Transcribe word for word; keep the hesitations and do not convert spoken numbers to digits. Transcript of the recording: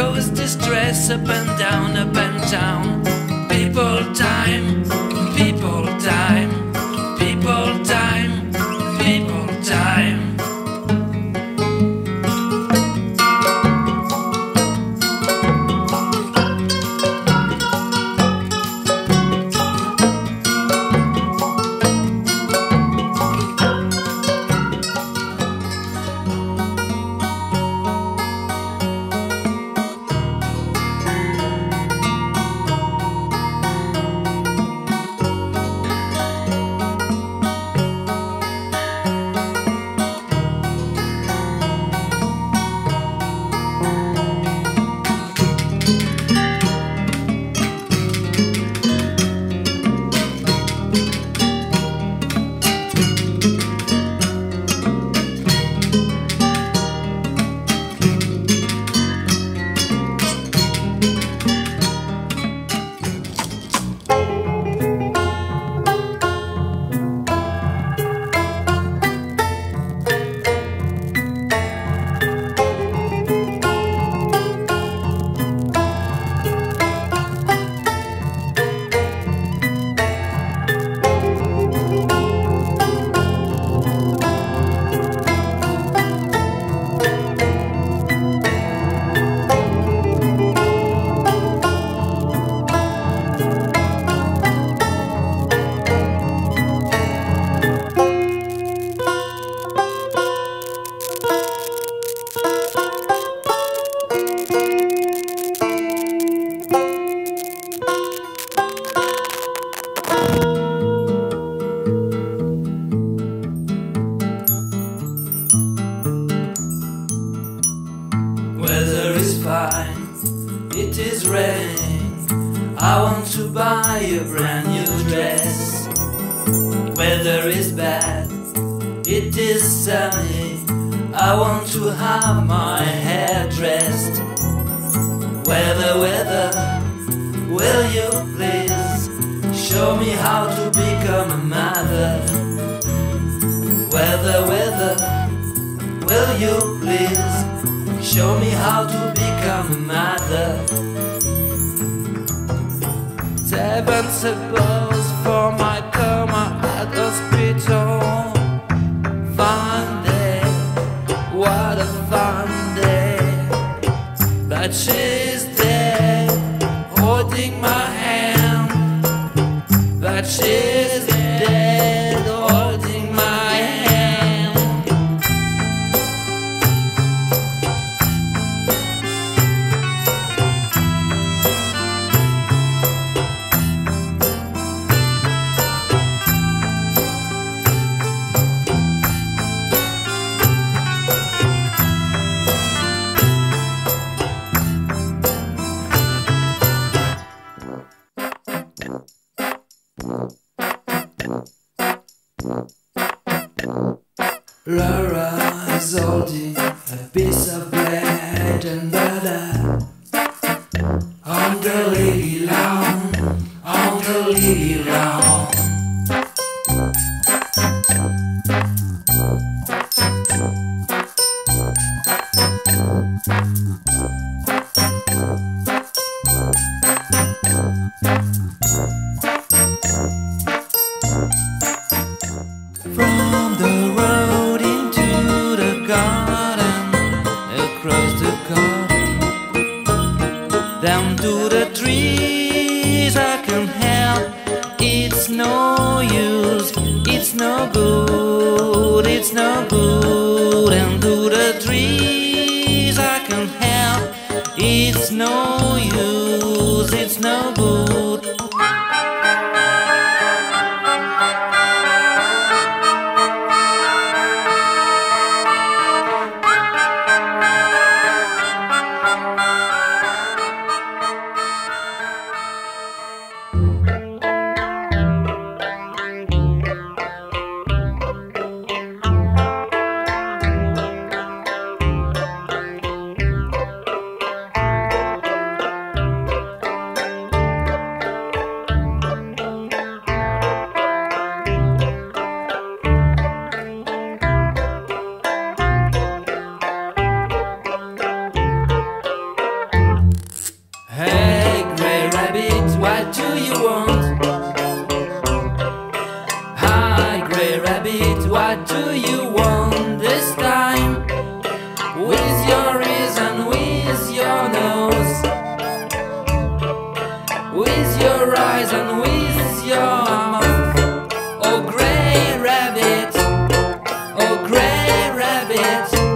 cause distress up and down, up and down. People time, people time, people time, people time. Weather is fine, it is raining. I want to buy a brand new dress. Weather is bad, it is sunny. I want to have my hair dressed. Weather, weather, will you please show me how to become a mother? Weather, weather, will you please show me how to become a mother? Seven syllables for my coma at the hospital. Fun day, what a fun day. But she's dead, holding my hand. But she's dead, holding my hand. Laura is holding a piece of bread and butter on the lily lawn, on the lily lawn. From the road into the garden, across the garden, down to the trees, I can help. It's no use, it's no good, it's no good. And to the trees, I can help. It's no use, it's no good. what do you want? Hi, Grey Rabbit, what do you want this time? With your ears and with your nose, with your eyes and with your mouth. Oh, Grey Rabbit, oh, Grey Rabbit,